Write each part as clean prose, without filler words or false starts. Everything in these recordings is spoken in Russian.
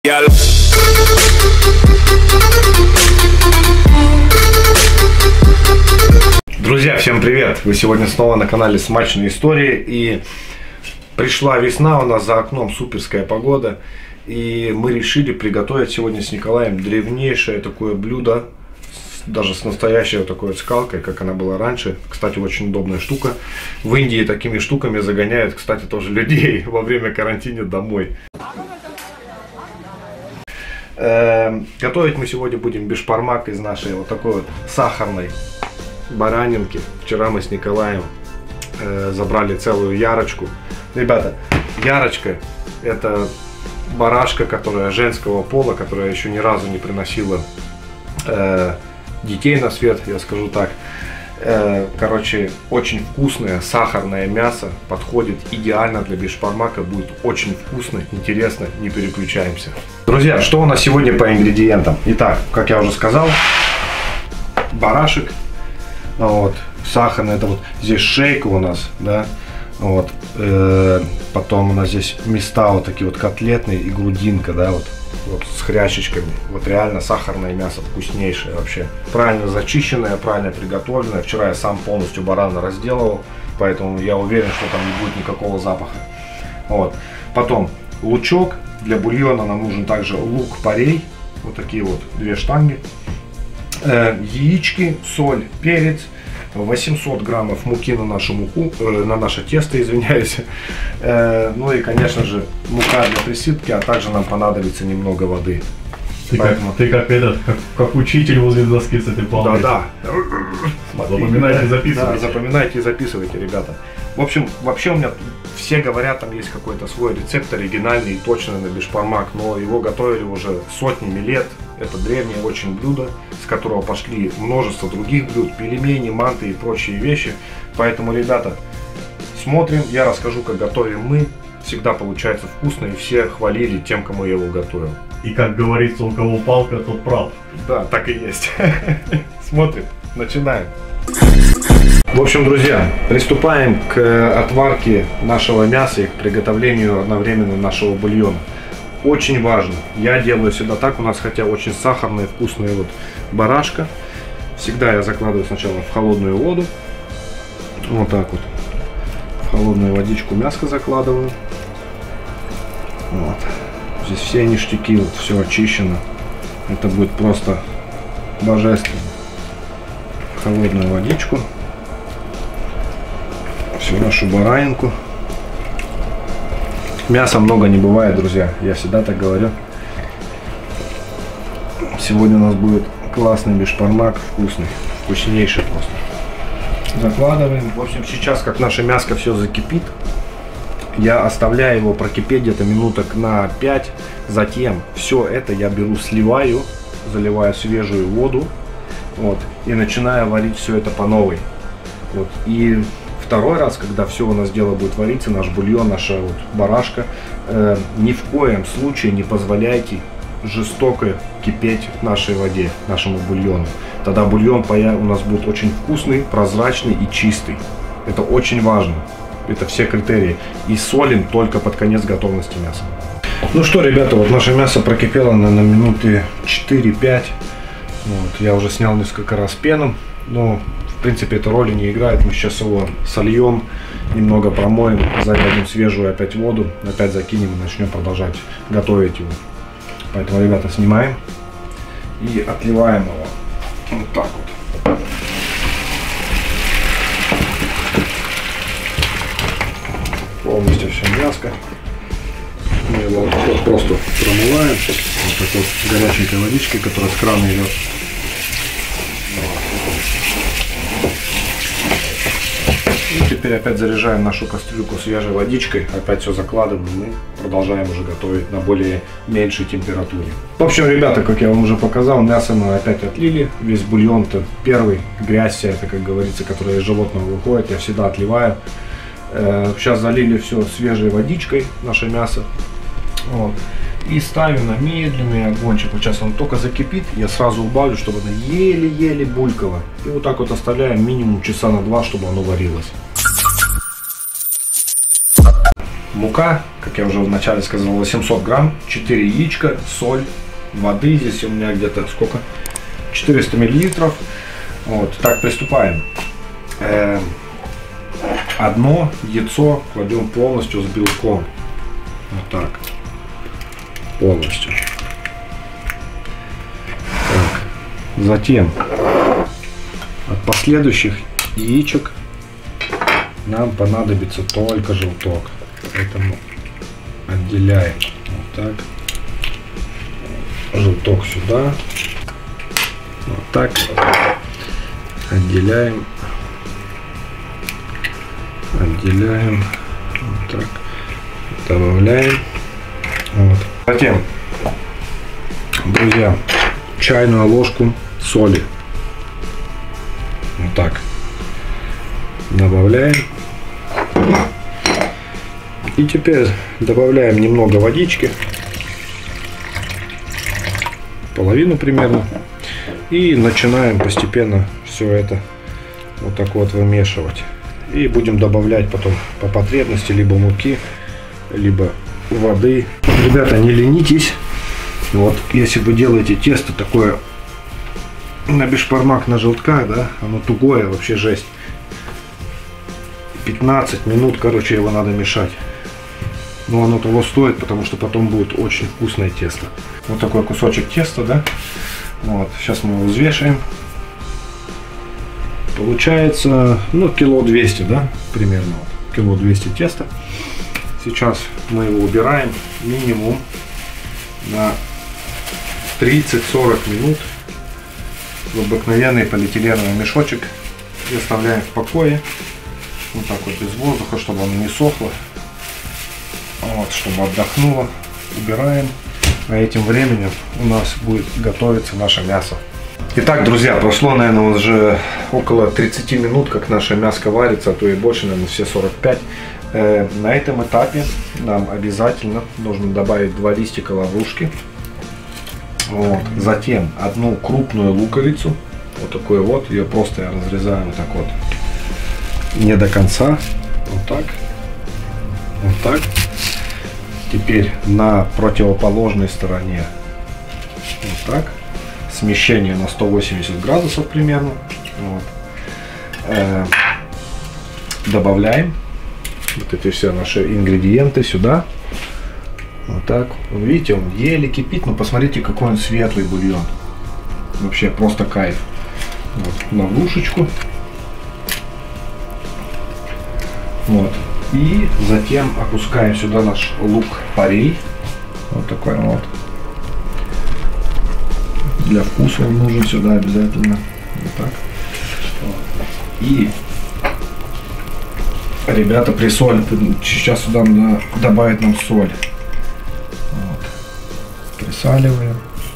Друзья, всем привет! Вы сегодня снова на канале Смачные истории. И пришла весна, у нас за окном суперская погода. И мы решили приготовить сегодня с Николаем древнейшее такое блюдо, даже с настоящей вот такой вот скалкой, как она была раньше. Кстати, очень удобная штука. В Индии такими штуками загоняют, кстати, тоже людей во время карантина домой. Готовить мы сегодня будем бешбармак из нашей вот такой вот сахарной баранинки. Вчера мы с Николаем забрали целую ярочку. Ребята, ярочка — это барашка, которая женского пола, которая еще ни разу не приносила детей на свет, я скажу так. Короче, очень вкусное сахарное мясо, подходит идеально для бешбармака, будет очень вкусно, интересно, не переключаемся. Друзья, что у нас сегодня по ингредиентам? Итак, как я уже сказал, барашек, вот, сахарный, это вот здесь шейка у нас, да, вот, потом у нас здесь места вот такие вот котлетные и грудинка, да, вот с хрящичками. Вот реально сахарное мясо, вкуснейшее вообще. Правильно зачищенное, правильно приготовленное. Вчера я сам полностью барана разделывал, поэтому я уверен, что там не будет никакого запаха. Вот. Потом лучок. Для бульона нам нужен также лук-порей. Вот такие вот 2 штанги. Яички, соль, перец. 800 граммов муки на нашу муку, на наше тесто, извиняюсь. Ну и, конечно же, мука для присыпки, а также нам понадобится немного воды. Ты как учитель возле доски с этой палкой. Да. Запоминайте, записывайте. Да, запоминайте и записывайте, ребята. В общем, вообще у меня все говорят, там есть какой-то свой рецепт оригинальный и точный на бешбармак, но его готовили уже сотнями лет. Это древнее очень блюдо, с которого пошли множество других блюд, пельмени, манты и прочие вещи. Поэтому, ребята, смотрим, я расскажу, как готовим мы. Всегда получается вкусно, и все хвалили тем, кому я его готовил. И как говорится, у кого палка, тот прав. Да, так и есть. Смотрим, начинаем. В общем, друзья, приступаем к отварке нашего мяса и к приготовлению одновременно нашего бульона. Очень важно, я делаю всегда так, у нас хотя очень сахарная вкусная вот барашка. Всегда я закладываю сначала в холодную воду, вот так вот, в холодную водичку мяско закладываю. Вот. Здесь все ништяки, вот все очищено, это будет просто божественно. В холодную водичку, всю нашу баранинку. Мяса много не бывает, друзья, я всегда так говорю. Сегодня у нас будет классный бешбармак, вкусный, вкуснейший просто. Закладываем. В общем, сейчас, как наше мяско все закипит, я оставляю его прокипеть где-то минуток на 5. Затем все это я беру, сливаю, заливаю свежую воду, вот, и начинаю варить все это по новой. Вот, и второй раз, когда все у нас дело будет вариться, наш бульон, наша вот барашка, ни в коем случае не позволяйте жестоко кипеть в нашей воде, нашему бульону. Тогда бульон у нас будет очень вкусный, прозрачный и чистый. Это очень важно. Это все критерии. И солим только под конец готовности мяса. Ну что, ребята, вот наше мясо прокипело на минуты 4-5. Вот, я уже снял несколько раз пену. Но в принципе это роли не играет. Мы сейчас его сольем, немного промоем, залейем свежую опять воду, опять закинем и начнем продолжать готовить его. Поэтому, ребята, снимаем и отливаем его вот так вот. Полностью все мяско. Мы его вот просто промываем вот такой горяченькой водичкой, которая с крана идет. И теперь опять заряжаем нашу кастрюльку свежей водичкой, опять все закладываем и продолжаем уже готовить на более меньшей температуре. В общем, ребята, как я вам уже показал, мясо мы опять отлили, весь бульон-то первый, грязь вся это, как говорится, которая из животного выходит, я всегда отливаю. Сейчас залили все свежей водичкой, наше мясо. Вот. И ставим на медленный огончик. Вот сейчас он только закипит, я сразу убавлю, чтобы она еле-еле булькала. И вот так вот оставляем минимум часа на 2, чтобы оно варилось. мука, как я уже вначале сказал, 800 грамм, 4 яичка, соль, воды. Здесь у меня где-то сколько? 400 миллилитров. Вот, так, приступаем. Одно яйцо кладем полностью с белком. Вот так. Полностью. Так. Затем от последующих яичек нам понадобится только желток. Поэтому отделяем вот так. Желток сюда. Вот так. Отделяем. Отделяем. Вот так. Добавляем. Вот. Затем, друзья, чайную ложку соли. Вот так. Добавляем. И теперь добавляем немного водички. Половину примерно. И начинаем постепенно все это вот так вот вымешивать. И будем добавлять потом по потребности либо муки, либо воды. Ребята, не ленитесь. Вот если вы делаете тесто такое на бешбармак, на желтках, да, оно тугое, вообще жесть. 15 минут, короче, его надо мешать. Но оно того стоит, потому что потом будет очень вкусное тесто. Вот такой кусочек теста, да. Вот, сейчас мы его взвешиваем. Получается, ну, кило 200, да, примерно. Кило 200 теста. Сейчас мы его убираем минимум на 30-40 минут в обыкновенный полиэтиленовый мешочек и оставляем в покое. Вот так вот без воздуха, чтобы оно не сохло. Вот, чтобы отдохнуло. Убираем. А этим временем у нас будет готовиться наше мясо. Итак, друзья, прошло, наверное, уже около 30 минут, как наше мяско варится, а то и больше, наверное, все 45. На этом этапе нам обязательно нужно добавить 2 листика лаврушки. Вот. Затем одну крупную луковицу. Вот такой вот. Ее просто я разрезаю вот так вот. Не до конца. Вот так. Вот так. Теперь на противоположной стороне. Вот так. Смещение на 180 градусов примерно. Вот. Добавляем вот эти все наши ингредиенты сюда. Вот так. Видите, он еле кипит, но посмотрите, какой он светлый бульон. Вообще просто кайф. Вот. Лаврушечку. Вот. И затем опускаем сюда наш лук-порей. Вот такой вот. Для вкуса он нужен сюда обязательно. Вот так. Вот. И ребята, при соли, сейчас сюда надо добавить нам соль. Вот. Присаливаем.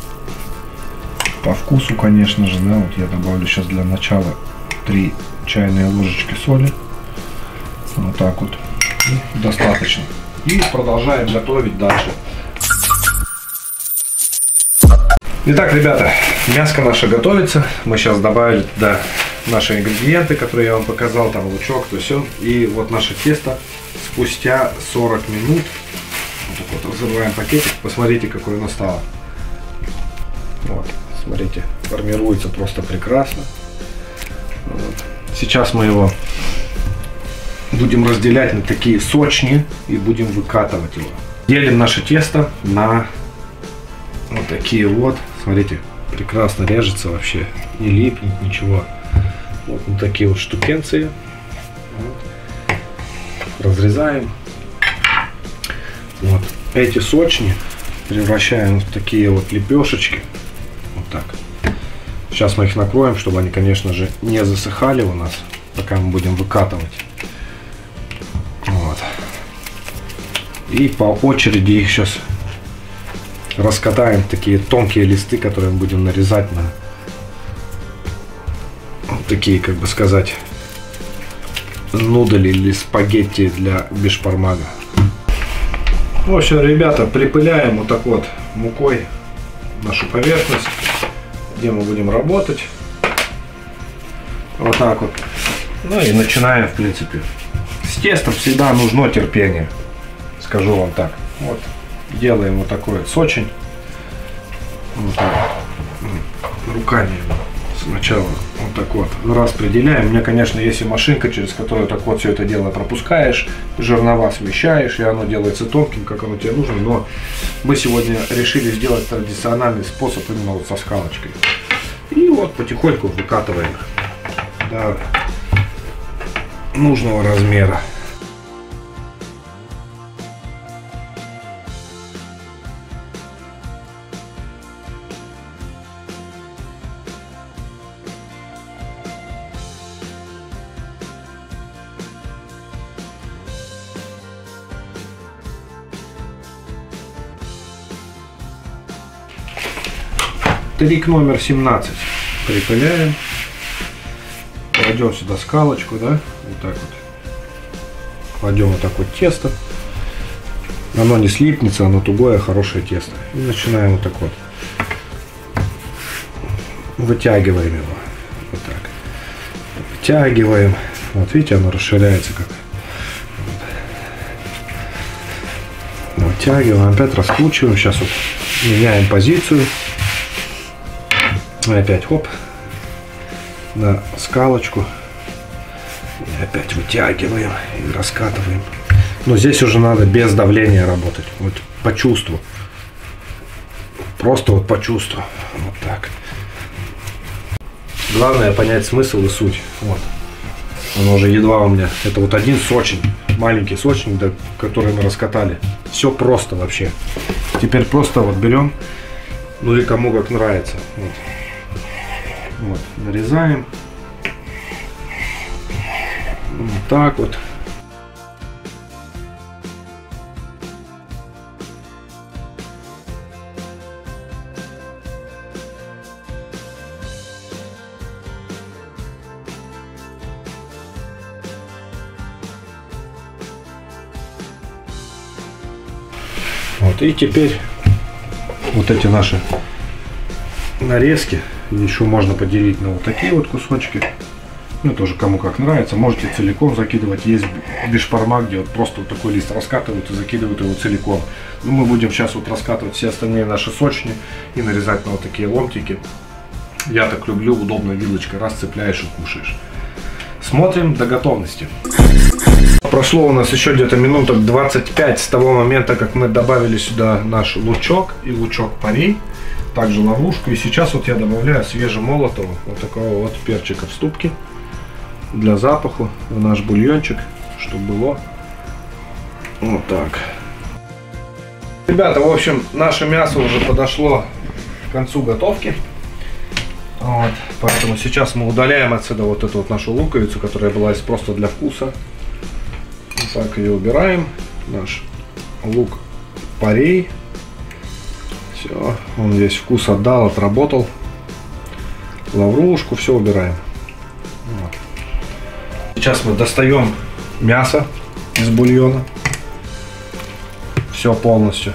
По вкусу, конечно же, да, вот я добавлю сейчас для начала 3 чайные ложечки соли. Вот так вот. И достаточно. И продолжаем готовить дальше. Итак, ребята, мяско наше готовится. Мы сейчас добавили туда наши ингредиенты, которые я вам показал, там лучок, то все. И вот наше тесто спустя 40 минут. Вот так вот разрываем пакетик. Посмотрите, какое оно стало. Вот, смотрите, формируется просто прекрасно. Вот. Сейчас мы его будем разделять на такие сочни и будем выкатывать его. Делим наше тесто на вот такие вот. Смотрите, прекрасно режется вообще, не липнет ничего. Вот на такие вот штукенции. Вот. Разрезаем. Вот эти сочни превращаем в такие вот лепешечки. Вот так. Сейчас мы их накроем, чтобы они, конечно же, не засыхали у нас, пока мы будем выкатывать. Вот. И по очереди их сейчас раскатаем, такие тонкие листы, которые мы будем нарезать на вот такие, как бы сказать, нудели или спагетти для бешбармага. В общем, ребята, припыляем вот так вот мукой нашу поверхность, где мы будем работать. Вот так вот. Ну и начинаем, в принципе. С тестом всегда нужно терпение. скажу вам так. Вот, делаем вот такой вот сочень. Вот так. Руками сначала вот так вот распределяем. У меня, конечно, есть и машинка, через которую так вот все это дело пропускаешь, жернова смещаешь, и оно делается тонким, как оно тебе нужно. Но мы сегодня решили сделать традиционный способ именно вот со скалочкой. И вот потихоньку выкатываем до нужного размера. Трик номер 17. Припыляем. Кладем сюда скалочку, да, вот так вот. Кладем вот так вот тесто. Оно не слипнется, оно тугое, хорошее тесто. И начинаем вот так вот. Вытягиваем его. Вот так. Вытягиваем. Вот видите, оно расширяется как. Вот. Вытягиваем, опять раскручиваем. Сейчас вот меняем позицию. И опять хоп. На скалочку. И опять вытягиваем и раскатываем. Но здесь уже надо без давления работать. Вот по чувству. Просто вот по чувству. Вот так. Главное понять смысл и суть. Вот. Оно уже едва у меня. Это вот один сочень. Маленький сочень, который мы раскатали. Все просто вообще. Теперь просто вот берем. Ну и кому как нравится. Вот. Вот, нарезаем. Вот так вот. Вот, и теперь вот эти наши нарезки еще можно поделить на вот такие вот кусочки. Ну, тоже кому как нравится. Можете целиком закидывать. Есть бешпарма, где вот просто вот такой лист раскатывают и закидывают его целиком. Но мы будем сейчас вот раскатывать все остальные наши сочни и нарезать на вот такие ломтики. Я так люблю, удобно вилочкой раз цепляешь и кушаешь. Смотрим до готовности. Прошло у нас еще где-то минуток 25 с того момента, как мы добавили сюда наш лучок и лучок-порей. Также ловушку. И сейчас вот я добавляю свежемолотого вот такого вот перчика в ступке для запаху в наш бульончик, чтобы было вот так. Ребята, в общем, наше мясо уже подошло к концу готовки. Вот, поэтому сейчас мы удаляем отсюда вот эту вот нашу луковицу, которая была просто для вкуса. Вот так ее убираем. Наш лук-порей. Все, он весь вкус отдал, отработал. Лаврушку, все убираем. Вот. Сейчас мы достаем мясо из бульона. Все полностью.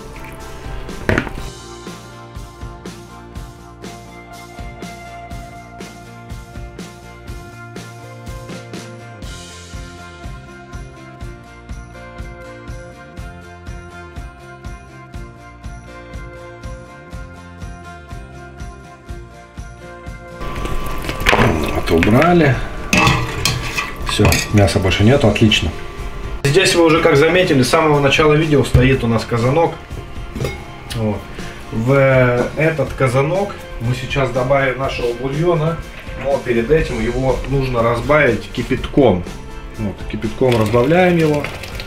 Убрали. Все, мяса больше нету, отлично. Здесь вы уже как заметили, с самого начала видео стоит у нас казанок. Вот. В этот казанок мы сейчас добавим нашего бульона, но перед этим его нужно разбавить кипятком. Вот, кипятком разбавляем его.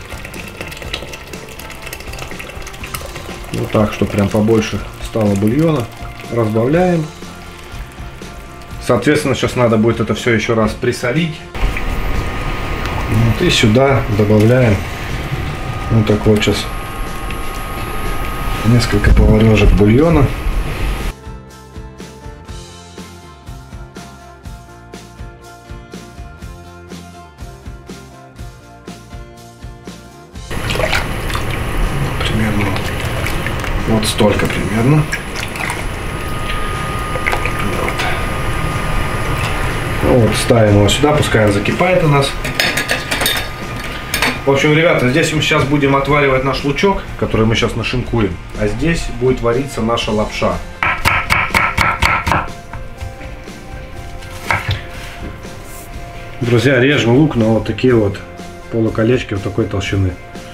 Вот так, чтобы прям побольше стало бульона. Разбавляем. Соответственно, сейчас надо будет это все еще раз присолить. Вот, и сюда добавляем вот так вот сейчас несколько поварешек бульона. Примерно вот столько примерно. Вот, ставим его сюда, пускай он закипает у нас. В общем, ребята, здесь мы сейчас будем отваривать наш лучок, который мы сейчас нашинкуем. А здесь будет вариться наша лапша. Друзья, режем лук на вот такие вот полуколечки вот такой толщины.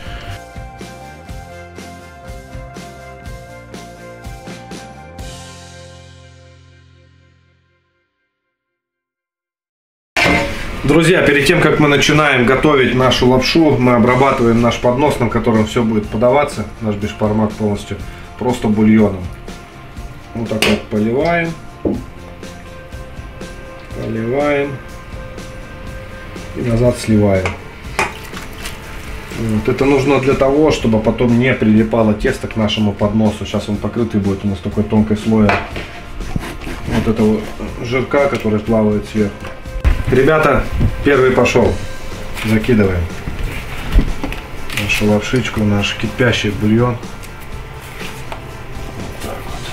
Друзья, перед тем, как мы начинаем готовить нашу лапшу, мы обрабатываем наш поднос, на котором все будет подаваться, наш бешбармак полностью, просто бульоном. Вот так вот поливаем. Поливаем. И назад сливаем. Вот. Это нужно для того, чтобы потом не прилипало тесто к нашему подносу. Сейчас он покрытый будет у нас такой тонкой слоем вот этого жирка, который плавает сверху. Ребята, первый пошел. Закидываем нашу лапшичку, наш кипящий бульон. Вот так вот.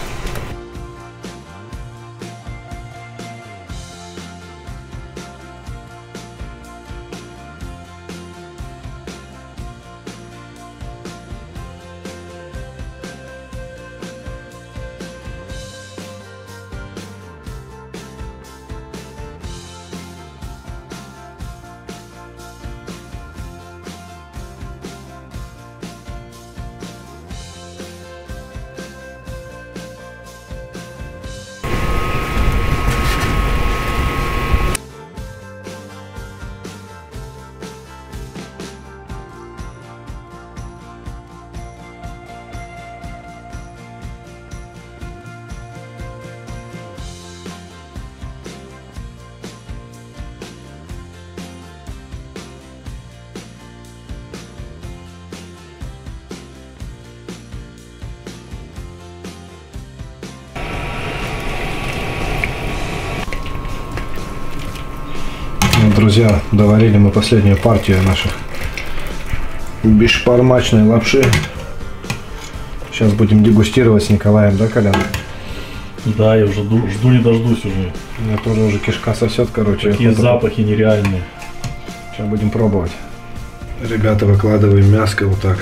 Друзья, доварили мы последнюю партию наших бешбармачной лапши. Сейчас будем дегустировать с Николаем, да, Колян? Да, я уже жду не дождусь уже. У меня тоже уже кишка сосет, короче. Такие запахи нереальные. Сейчас будем пробовать. Ребята, выкладываем мяско вот так.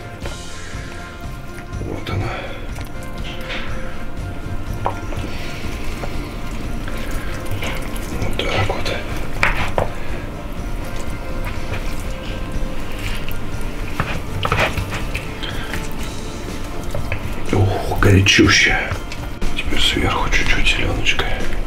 Вот оно. Вот так вот. Ух, горячущая. Теперь сверху чуть-чуть зеленочкой.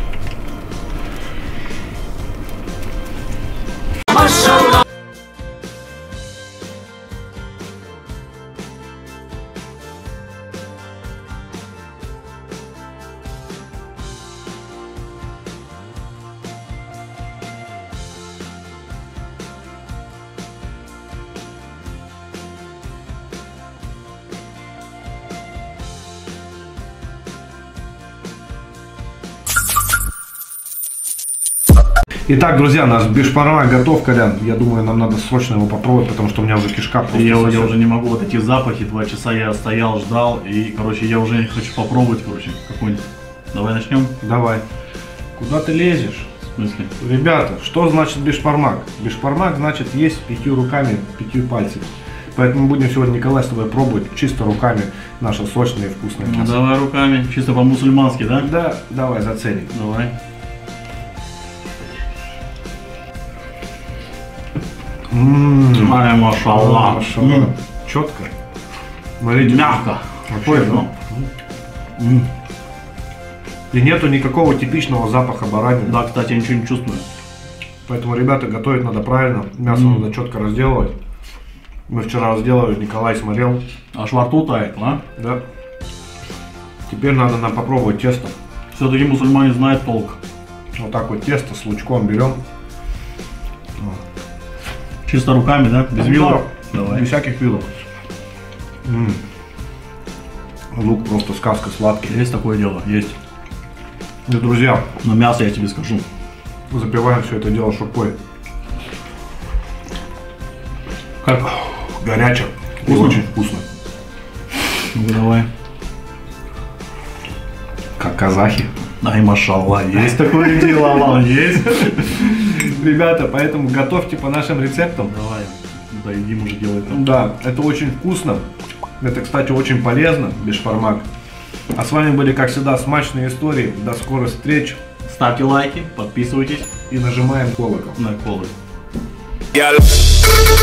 Итак, друзья, наш бешбармак готов, Колян. Я думаю, нам надо срочно его попробовать, потому что у меня уже кишка просто я уже не могу, вот эти запахи, 2 часа я стоял, ждал, и, короче, я уже хочу попробовать, короче, какой-нибудь. Давай начнем? Давай. Куда ты лезешь? В смысле? Ребята, что значит бешбармак? Бешбармак значит есть 5 руками, 5 пальцами. Поэтому мы будем сегодня, Николай, с тобой пробовать чисто руками наше сочное и вкусное мясо. Ну, давай руками, чисто по-мусульмански, да? Да, давай заценим. Давай. Ай, машаллах. Четко. Смотрите. Мягко. Вообще, ну. И нету никакого типичного запаха баранины. Да, кстати, я ничего не чувствую. Поэтому, ребята, готовить надо правильно. Мясо надо четко разделывать. Мы вчера разделывали, Николай смотрел. Аж во рту тает, а? Да. Теперь надо нам попробовать тесто. Все-таки мусульмане знают толк. Вот так вот тесто с лучком берем. Чисто руками, да? Без вилок? Давай. Без всяких вилок. Лук просто сказка, сладкий. Есть такое дело? Есть. И, друзья, но мясо я тебе скажу. Запиваем все это дело шурпой. Как? Горячо. И очень вкусно. Ну давай. Как казахи. Ай, машаллах, есть такое дело, есть. Ребята, поэтому готовьте по нашим рецептам. Давай. Да, и Дим уже делает там. Да, это очень вкусно. Это, кстати, очень полезно, бешбармак. А с вами были, как всегда, смачные истории. До скорых встреч. Ставьте лайки, подписывайтесь И нажимаем колокол. на колокол. Yeah.